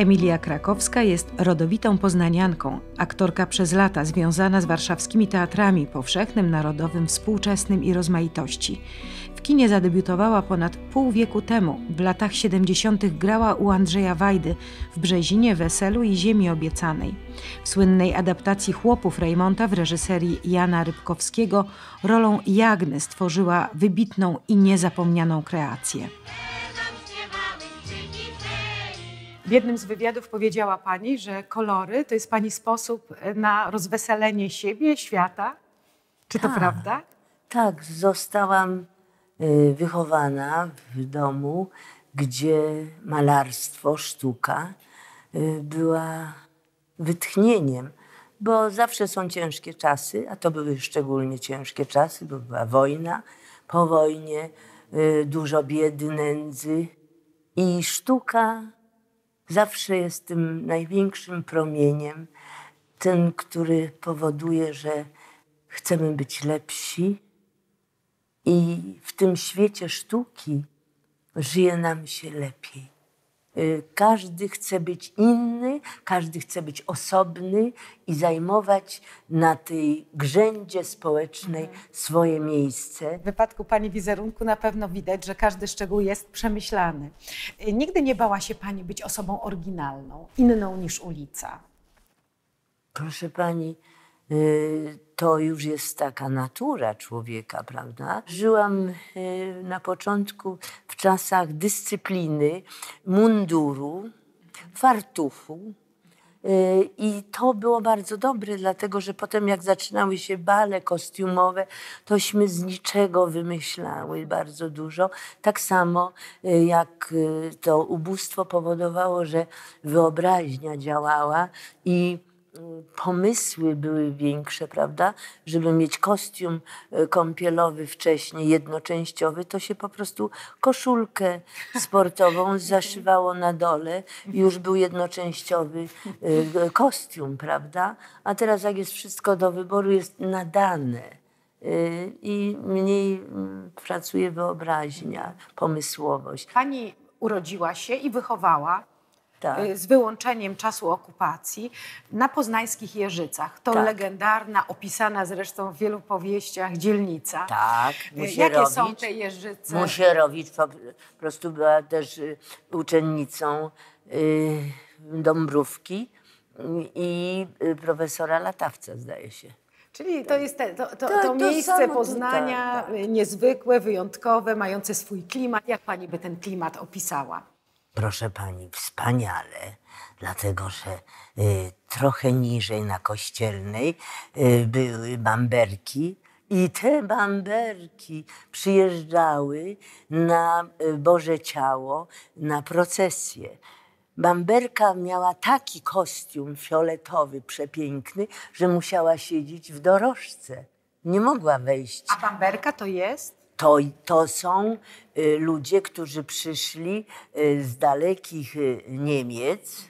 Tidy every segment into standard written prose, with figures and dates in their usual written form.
Emilia Krakowska jest rodowitą poznanianką, aktorka przez lata związana z warszawskimi teatrami powszechnym, narodowym, współczesnym i rozmaitości. W kinie zadebiutowała ponad pół wieku temu. W latach 70. grała u Andrzeja Wajdy w Brzezinie, Weselu i Ziemi Obiecanej. W słynnej adaptacji Chłopów Rejmonta w reżyserii Jana Rybkowskiego rolą Jagny stworzyła wybitną i niezapomnianą kreację. W jednym z wywiadów powiedziała Pani, że kolory to jest Pani sposób na rozweselenie siebie, świata. Czy to prawda? Tak, zostałam wychowana w domu, gdzie malarstwo, sztuka była wytchnieniem, bo zawsze są ciężkie czasy, a to były szczególnie ciężkie czasy, bo była wojna, po wojnie dużo biedy, nędzy i sztuka zawsze jest tym największym promieniem, ten, który powoduje, że chcemy być lepsi i w tym świecie sztuki żyje nam się lepiej. Każdy chce być inny, każdy chce być osobny i zajmować na tej grzędzie społecznej swoje miejsce. W wypadku Pani wizerunku na pewno widać, że każdy szczegół jest przemyślany. Nigdy nie bała się Pani być osobą oryginalną, inną niż ulica? Proszę Pani, to już jest taka natura człowieka, prawda? Żyłam na początku w czasach dyscypliny, munduru, fartuchu. I to było bardzo dobre, dlatego że potem jak zaczynały się bale kostiumowe, tośmy z niczego wymyślały bardzo dużo. Tak samo jak to ubóstwo powodowało, że wyobraźnia działała i pomysły były większe, prawda? Żeby mieć kostium kąpielowy wcześniej, jednoczęściowy, to się po prostu koszulkę sportową zaszywało na dole i już był jednoczęściowy kostium, prawda? A teraz jak jest wszystko do wyboru, jest nadane i mniej pracuje wyobraźnia, pomysłowość. Pani urodziła się i wychowała Tak. z wyłączeniem czasu okupacji na poznańskich Jeżycach. To legendarna, opisana zresztą w wielu powieściach dzielnica. Tak, Jakie są te Jeżyce? Musierowicz po prostu była też uczennicą Dąbrówki i profesora Latawca, zdaje się. Czyli to jest to miejsce Poznania niezwykłe, wyjątkowe, mające swój klimat. Jak Pani by ten klimat opisała? Proszę Pani, wspaniale, dlatego że trochę niżej na Kościelnej były bamberki i te bamberki przyjeżdżały na Boże Ciało, na procesję. Bamberka miała taki kostium fioletowy, przepiękny, że musiała siedzieć w dorożce. Nie mogła wejść. A bamberka to jest? To są ludzie, którzy przyszli z dalekich Niemiec,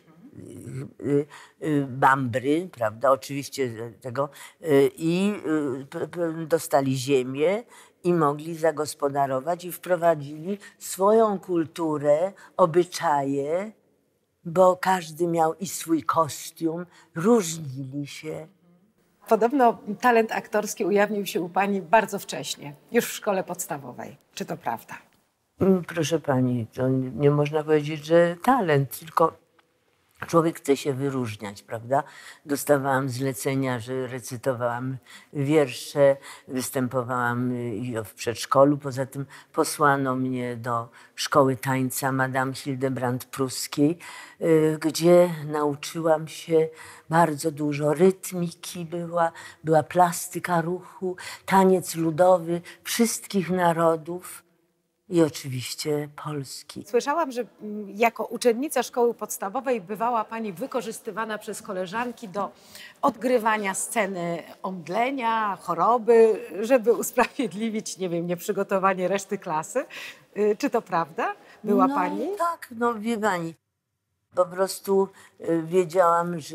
Bambry, prawda, oczywiście tego, i dostali ziemię i mogli zagospodarować i wprowadzili swoją kulturę, obyczaje, bo każdy miał i swój kostium, różnili się. Podobno talent aktorski ujawnił się u Pani bardzo wcześnie, już w szkole podstawowej. Czy to prawda? Proszę Pani, to nie można powiedzieć, że talent, tylko człowiek chce się wyróżniać, prawda? Dostawałam zlecenia, że recytowałam wiersze, występowałam w przedszkolu. Poza tym posłano mnie do szkoły tańca Madame Hildebrand Pruskiej, gdzie nauczyłam się bardzo dużo. Rytmiki była plastyka ruchu, taniec ludowy wszystkich narodów. I oczywiście Polski. Słyszałam, że jako uczennica szkoły podstawowej bywała Pani wykorzystywana przez koleżanki do odgrywania sceny omdlenia, choroby, żeby usprawiedliwić, nie wiem, nieprzygotowanie reszty klasy. Czy to prawda? Była Pani? Tak, wie Pani. Po prostu wiedziałam, że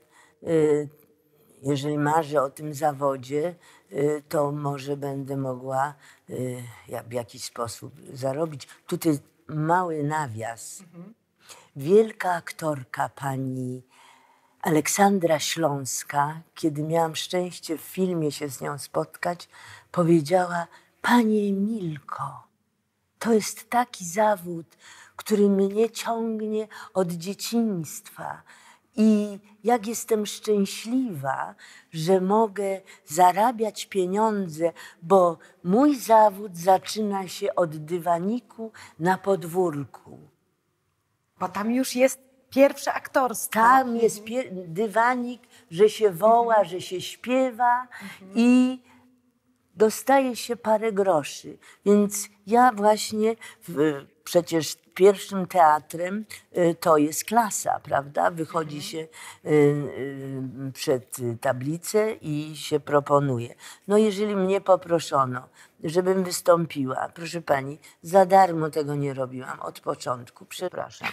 jeżeli marzę o tym zawodzie, to może będę mogła w jakiś sposób zarobić. Tutaj mały nawias. wielka aktorka, pani Aleksandra Śląska, kiedy miałam szczęście w filmie się z nią spotkać, powiedziała: Pani Emilko, to jest taki zawód, który mnie ciągnie od dzieciństwa. I jak jestem szczęśliwa, że mogę zarabiać pieniądze, bo mój zawód zaczyna się od dywaniku na podwórku. Bo tam już jest pierwsze aktorstwo. Tam jest dywanik, że się woła, że się śpiewa i dostaje się parę groszy. Więc ja właśnie przecież pierwszym teatrem to jest klasa, prawda? Wychodzi się przed tablicę i się proponuje. No jeżeli mnie poproszono, żebym wystąpiła, proszę pani, za darmo tego nie robiłam od początku, przepraszam.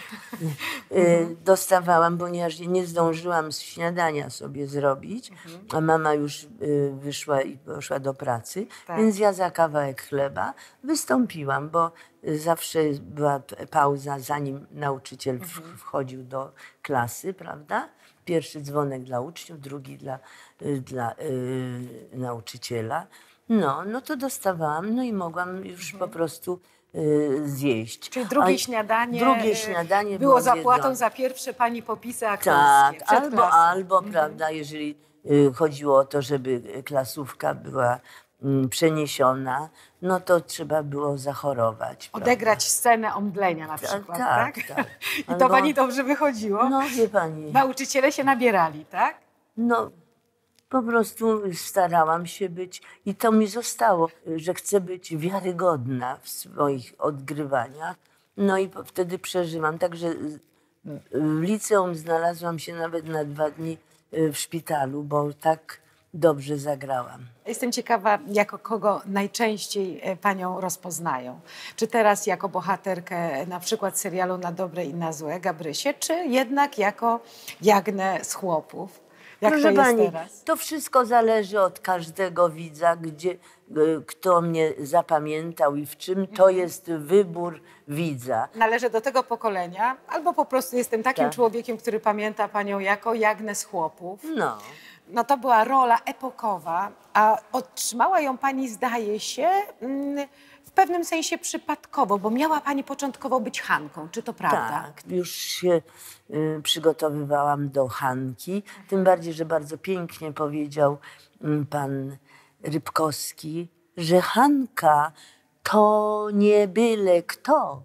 Dostawałam, ponieważ nie zdążyłam śniadania sobie zrobić, a mama już wyszła i poszła do pracy, więc ja za kawałek chleba wystąpiłam, bo zawsze była pauza, zanim nauczyciel wchodził do klasy, prawda? Pierwszy dzwonek dla uczniów, drugi dla nauczyciela. No to dostawałam, no i mogłam już po prostu zjeść. Czyli drugie śniadanie było zapłatą za pierwsze pani popisy aktorskie. Tak, albo prawda, jeżeli chodziło o to, żeby klasówka była przeniesiona, no to trzeba było zachorować. Odegrać prawda? Scenę omdlenia na przykład, tak? I to pani dobrze wychodziło? No wie pani. Nauczyciele się nabierali, tak? No, po prostu starałam się być i to mi zostało, że chcę być wiarygodna w swoich odgrywaniach. No i wtedy przeżyłam. Także w liceum znalazłam się nawet na 2 dni w szpitalu, bo tak dobrze zagrałam. Jestem ciekawa, jako kogo najczęściej panią rozpoznają. Czy teraz jako bohaterkę na przykład serialu Na dobre i na złe, Gabrysię, czy jednak jako Jagnę z Chłopów? Jak Proszę to jest pani, teraz? to wszystko zależy od każdego widza, kto mnie zapamiętał i w czym. To jest wybór widza. Należę do tego pokolenia, albo po prostu jestem takim człowiekiem, który pamięta panią jako Jagnę z Chłopów. No to była rola epokowa, a otrzymała ją pani, zdaje się, w pewnym sensie przypadkowo, bo miała pani początkowo być Hanką. Czy to prawda? Tak, już się przygotowywałam do Hanki, tym bardziej, że bardzo pięknie powiedział pan Rybkowski, że Hanka to nie byle kto,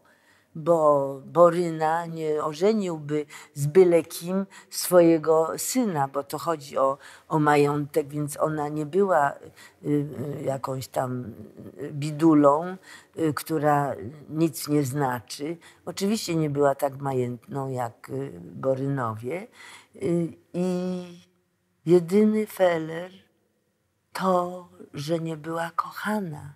bo Boryna nie ożeniłby z byle kim swojego syna, bo to chodzi o majątek, więc ona nie była jakąś tam bidulą, która nic nie znaczy. Oczywiście nie była tak majętną jak Borynowie. I jedyny feler to, że nie była kochana.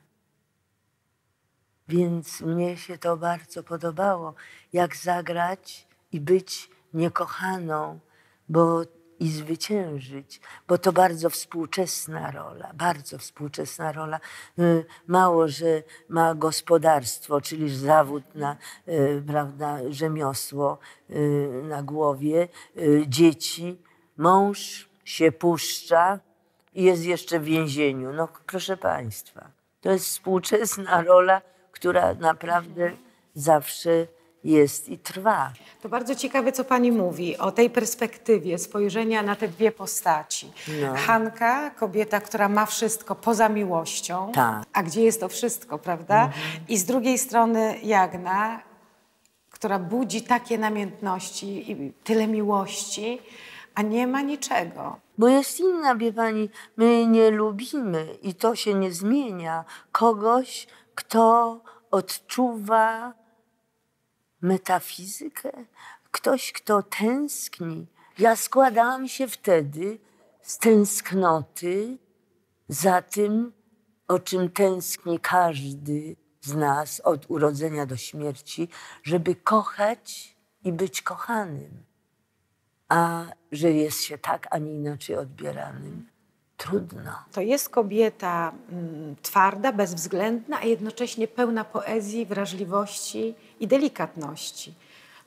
Więc mnie się to bardzo podobało, jak zagrać i być niekochaną, i zwyciężyć, bo to bardzo współczesna rola. Mało, że ma gospodarstwo, czyli zawód na, prawda, rzemiosło na głowie, dzieci, mąż się puszcza i jest jeszcze w więzieniu. No proszę państwa, to jest współczesna rola, która naprawdę zawsze jest i trwa. To bardzo ciekawe, co pani mówi o tej perspektywie spojrzenia na te dwie postaci. Hanka, kobieta, która ma wszystko poza miłością, a gdzie jest to wszystko, prawda? I z drugiej strony Jagna, która budzi takie namiętności i tyle miłości, a nie ma niczego. Bo jest inna, wie pani, my nie lubimy i to się nie zmienia. Kogoś, kto odczuwa metafizykę, ktoś, kto tęskni. Ja składałam się wtedy z tęsknoty za tym, o czym tęskni każdy z nas od urodzenia do śmierci, żeby kochać i być kochanym. A że jest się tak, a nie inaczej odbieranym, trudno. To jest kobieta twarda, bezwzględna, a jednocześnie pełna poezji, wrażliwości i delikatności.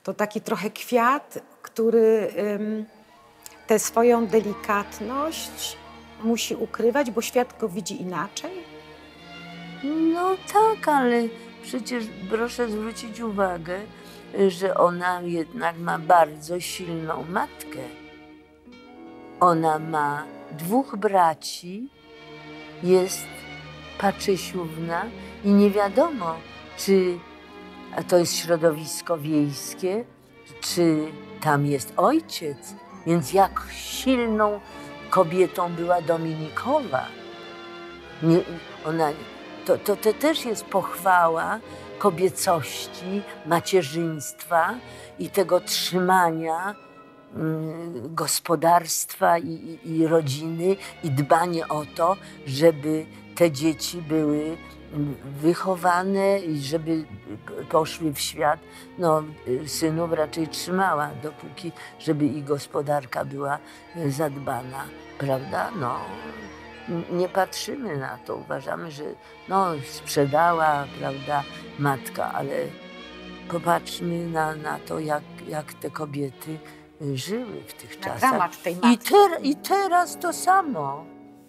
To taki trochę kwiat, który tę swoją delikatność musi ukrywać, bo świat go widzi inaczej? No tak, ale przecież proszę zwrócić uwagę, że ona jednak ma bardzo silną matkę. Ona ma 2 braci, jest Paczysiówna i nie wiadomo, czy to jest środowisko wiejskie, czy tam jest ojciec. Więc jak silną kobietą była Dominikowa. Nie, ona, to też jest pochwała kobiecości, macierzyństwa i tego trzymania gospodarstwa i rodziny i dbanie o to, żeby te dzieci były wychowane i żeby poszły w świat. No, synów raczej trzymała, dopóki, żeby ich gospodarka była zadbana, prawda? No, nie patrzymy na to, uważamy, że no, sprzedała, prawda, matka, ale popatrzmy na to, jak te kobiety żyły w tych czasach. Dramat tej matki. I teraz to samo.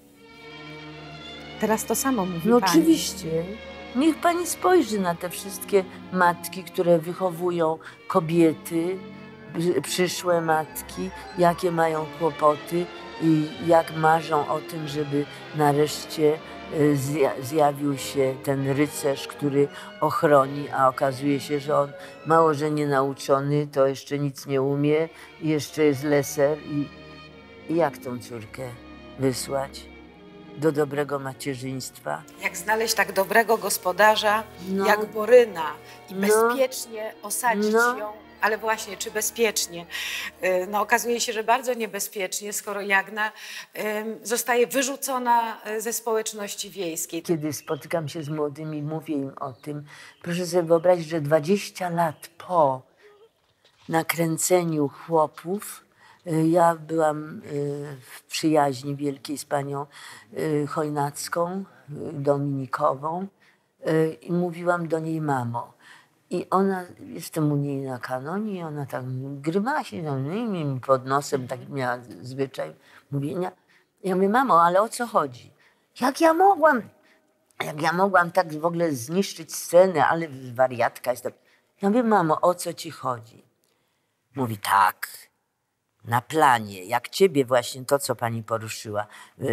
Teraz to samo mówi No pani. oczywiście. Niech pani spojrzy na te wszystkie matki, które wychowują kobiety, przyszłe matki, jakie mają kłopoty i jak marzą o tym, żeby nareszcie zjawił się ten rycerz, który ochroni, a okazuje się, że on mało, że nie nauczony, to jeszcze nic nie umie, jeszcze jest leser i jak tą córkę wysłać do dobrego macierzyństwa? Jak znaleźć tak dobrego gospodarza No. jak Boryna i No. bezpiecznie osadzić No. ją, ale właśnie, czy bezpiecznie? No, okazuje się, że bardzo niebezpiecznie, skoro Jagna zostaje wyrzucona ze społeczności wiejskiej. Kiedy spotykam się z młodymi, mówię im o tym. Proszę sobie wyobrazić, że 20 lat po nakręceniu Chłopów, ja byłam w przyjaźni wielkiej z panią Chojnacką, Dominikową i mówiłam do niej mamo. I ona, jestem u niej na kanonie i ona tak grymasie mi pod nosem, tak miała zwyczaj mówienia. Ja mówię, mamo, ale o co chodzi? Jak ja mogłam tak w ogóle zniszczyć scenę, ale wariatka jestem. Ja mówię, mamo, o co ci chodzi? Mówi, tak, na planie, jak ciebie właśnie to, co pani poruszyła,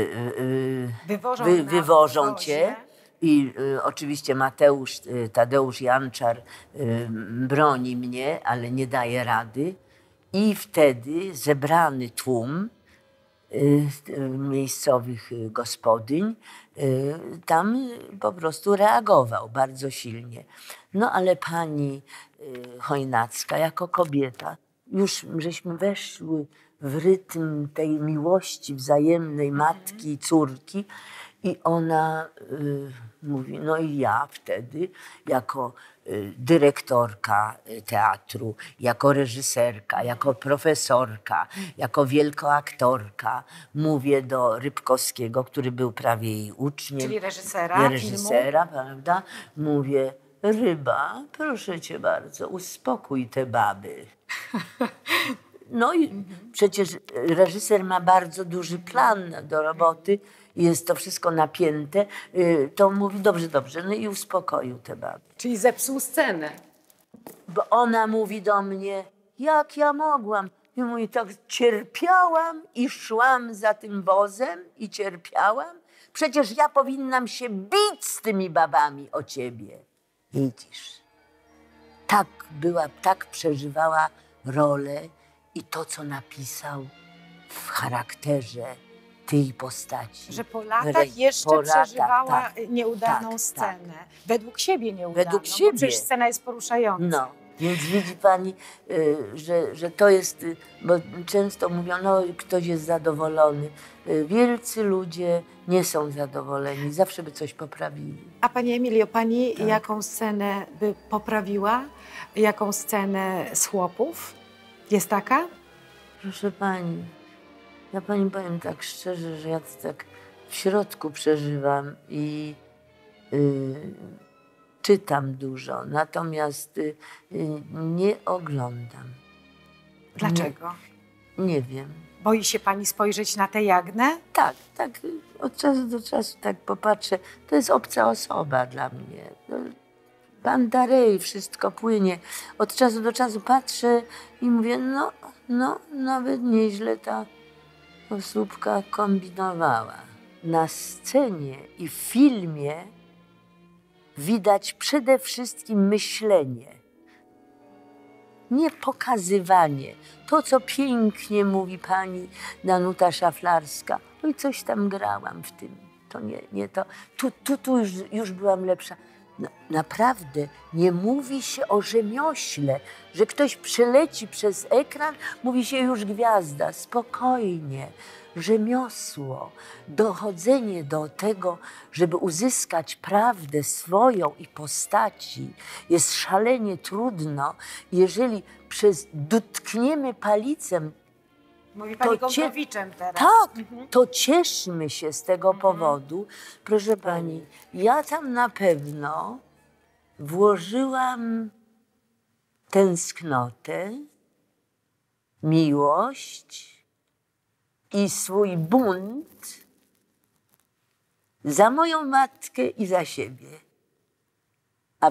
wywożą cię. I oczywiście Tadeusz Janczar broni mnie, ale nie daje rady. I wtedy zebrany tłum miejscowych gospodyń tam po prostu reagował bardzo silnie. No ale pani Chojnacka jako kobieta, już żeśmy weszły w rytm tej miłości wzajemnej matki i córki i ona mówi, no i ja wtedy jako dyrektorka teatru, jako reżyserka, jako profesorka, jako wielkoaktorka mówię do Rybkowskiego, który był prawie jej uczniem. Czyli reżysera Reżysera, prawda? Mówię, Ryba, proszę cię bardzo, uspokój te baby. No i przecież reżyser ma bardzo duży plan do roboty, jest to wszystko napięte, to mówi dobrze, no i uspokoił te baby. Czyli zepsuł scenę. Bo ona mówi do mnie, jak ja mogłam? I mówi, tak cierpiałam i szłam za tym wozem i cierpiałam. Przecież ja powinnam się bić z tymi babami o ciebie. Widzisz, tak przeżywała rolę i to, co napisał w charakterze tej postaci. Że po latach jeszcze przeżywała nieudaną scenę. Tak. Według siebie nieudaną, Według bo siebie. przecież scena jest poruszająca. No, więc widzi pani, że to jest, bo często mówią, no ktoś jest zadowolony. Wielcy ludzie nie są zadowoleni, zawsze by coś poprawili. A pani Emilio, pani jaką scenę by poprawiła? Jaką scenę z Chłopów? Jest taka? Proszę pani, ja pani powiem tak szczerze, że ja to tak w środku przeżywam i czytam dużo, natomiast nie oglądam. Dlaczego? Nie wiem. Boi się pani spojrzeć na tę Jagnę? Tak, od czasu do czasu tak popatrzę. To jest obca osoba dla mnie. Banda Rej, wszystko płynie. Od czasu do czasu patrzę i mówię, no, nawet nieźle ta osóbka kombinowała. Na scenie i w filmie widać przede wszystkim myślenie, nie pokazywanie. To, co pięknie mówi pani Danuta Szaflarska. Oj, coś tam grałam w tym. To nie to. Tu już byłam lepsza. Naprawdę nie mówi się o rzemiośle, że ktoś przeleci przez ekran, mówi się już gwiazda. Spokojnie. Rzemiosło, dochodzenie do tego, żeby uzyskać prawdę swoją i postaci, jest szalenie trudno, jeżeli dotkniemy palicem. Mówi pani Gąbrowiczem teraz. Tak, to cieszmy się z tego powodu. Proszę pani, ja tam na pewno włożyłam tęsknotę, miłość i swój bunt za moją matkę i za siebie. A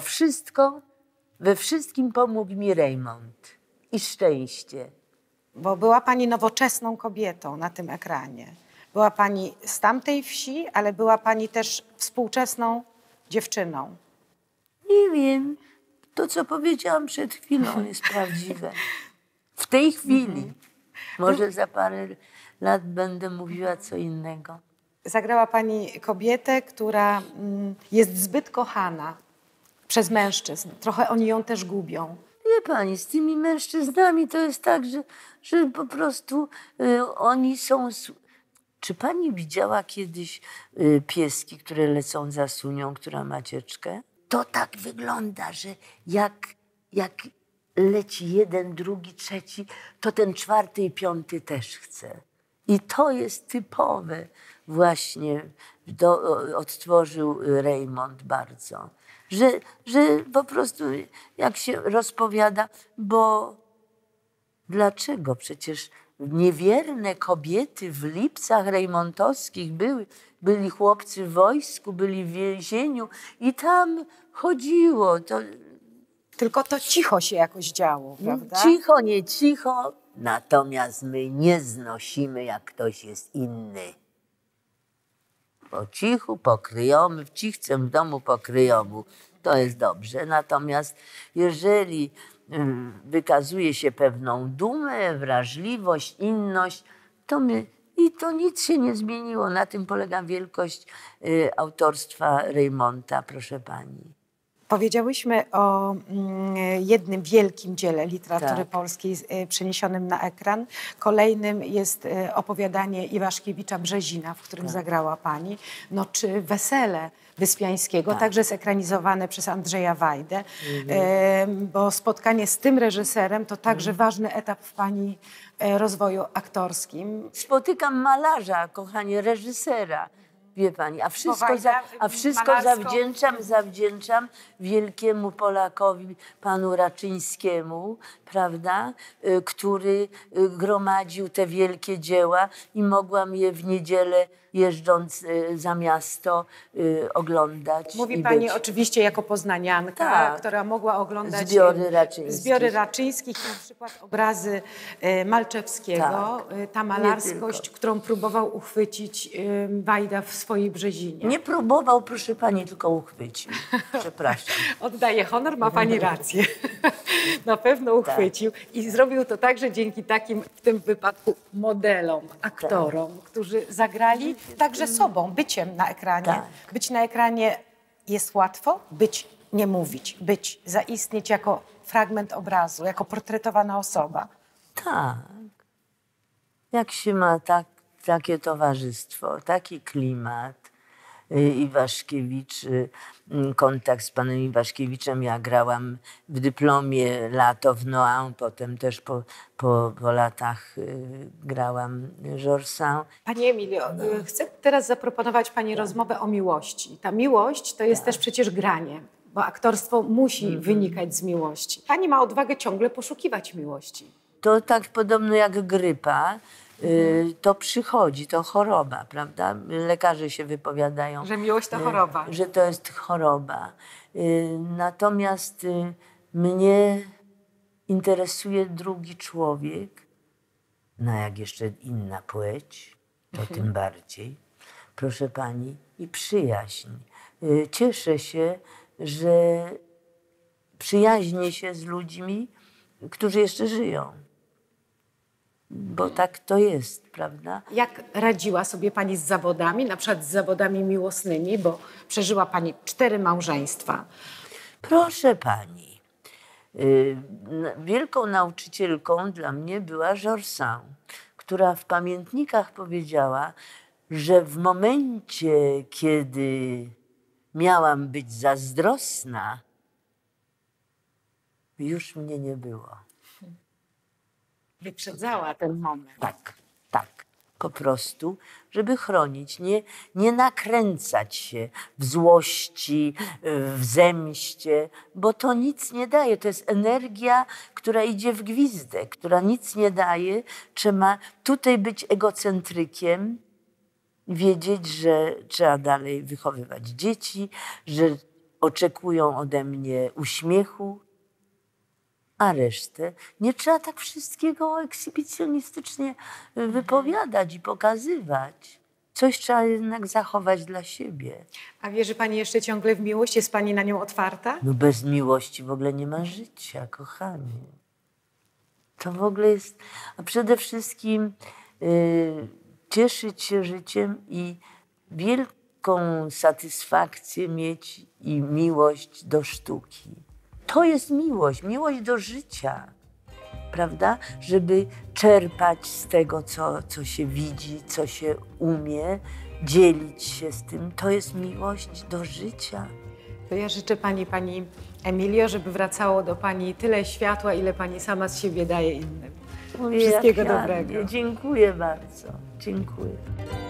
we wszystkim pomógł mi Rejmont i szczęście. Bo była pani nowoczesną kobietą na tym ekranie. Była pani z tamtej wsi, ale była pani też współczesną dziewczyną. Nie wiem, to co powiedziałam przed chwilą jest prawdziwe. W tej chwili, może za parę lat będę mówiła co innego. Zagrała pani kobietę, która jest zbyt kochana przez mężczyzn. Trochę oni ją też gubią. Wie pani, z tymi mężczyznami to jest tak, że po prostu oni są... Czy pani widziała kiedyś pieski, które lecą za sunią, która ma cieczkę? To tak wygląda, że jak leci jeden, drugi, trzeci, to ten czwarty i piąty też chce. I to jest typowe właśnie, odtworzył Rejmont bardzo. Że po prostu jak się rozpowiada, bo dlaczego? Przecież niewierne kobiety w Lipcach rejmontowskich byli chłopcy w wojsku, byli w więzieniu i tam chodziło. Tylko to cicho się jakoś działo, prawda? Cicho, nie cicho, natomiast my nie znosimy, jak ktoś jest inny. Po cichu, po kryjomu, w cichcem w domu po kryjomu. To jest dobrze. Natomiast jeżeli wykazuje się pewną dumę, wrażliwość, inność, i to nic się nie zmieniło. Na tym polega wielkość autorstwa Rejmonta, proszę pani. Powiedziałyśmy o jednym wielkim dziele literatury polskiej przeniesionym na ekran. Kolejnym jest opowiadanie Iwaszkiewicza Brzezina, w którym zagrała pani. No, czy Wesele Wyspiańskiego, także zekranizowane przez Andrzeja Wajdę. Bo spotkanie z tym reżyserem to także ważny etap w pani rozwoju aktorskim. Spotykam malarza, kochanie, reżysera. Wie pani, a wszystko zawdzięczam wielkiemu Polakowi, panu Raczyńskiemu, prawda, który gromadził te wielkie dzieła i mogłam je w niedzielę, jeżdżąc za miasto, oglądać. Mówi pani oczywiście jako poznanianka, która mogła oglądać zbiory Raczyńskich, na przykład obrazy Malczewskiego, ta malarskość, którą próbował uchwycić Wajda w swojej Brzezinie. Nie próbował, proszę pani, tylko uchwycił. Przepraszam. Oddaję honor, ma pani rację. Na pewno uchwycił i zrobił to także dzięki takim, w tym wypadku, modelom, aktorom, którzy zagrali także sobą, byciem na ekranie. Być na ekranie jest łatwo, nie mówić, zaistnieć jako fragment obrazu, jako portretowana osoba. Tak. Jak się ma takie towarzystwo, taki klimat, Iwaszkiewicz, kontakt z panem Iwaszkiewiczem. Ja grałam w dyplomie lato w Noam, potem też po latach grałam Georges Sand. Pani Emilio, chcę teraz zaproponować pani rozmowę o miłości. Ta miłość to jest też przecież granie. Bo aktorstwo musi wynikać z miłości. Pani ma odwagę ciągle poszukiwać miłości. To tak podobno jak grypa, to przychodzi, to choroba, prawda? Lekarze się wypowiadają. Że miłość to choroba. Że to jest choroba. Natomiast mnie interesuje drugi człowiek, no jak jeszcze inna płeć, to tym bardziej, proszę pani, i przyjaźń. Cieszę się, że przyjaźnię się z ludźmi, którzy jeszcze żyją. Bo tak to jest, prawda? Jak radziła sobie pani z zawodami, na przykład z zawodami miłosnymi, bo przeżyła pani 4 małżeństwa. Proszę pani, wielką nauczycielką dla mnie była Georges, która w pamiętnikach powiedziała, że w momencie, kiedy miałam być zazdrosna, już mnie nie było. Wyprzedzała ten moment. Tak, tak. Po prostu, żeby chronić, nie nakręcać się w złości, w zemście, bo to nic nie daje. To jest energia, która idzie w gwizdek, która nic nie daje. Trzeba tutaj być egocentrykiem, wiedzieć, że trzeba dalej wychowywać dzieci, że oczekują ode mnie uśmiechu, a resztę nie trzeba tak wszystkiego ekshibicjonistycznie wypowiadać i pokazywać. Coś trzeba jednak zachować dla siebie. A wierzy pani jeszcze ciągle w miłość? Jest pani na nią otwarta? No bez miłości w ogóle nie ma życia, kochanie. To w ogóle jest... A przede wszystkim cieszyć się życiem i wielką satysfakcję mieć i miłość do sztuki. To jest miłość, miłość do życia, prawda? Żeby czerpać z tego, co się widzi, co się umie, dzielić się z tym. To jest miłość do życia. To ja życzę pani Emilio, żeby wracało do pani tyle światła, ile pani sama z siebie daje innym. Wszystkiego dobrego. Dziękuję bardzo. Dziękuję.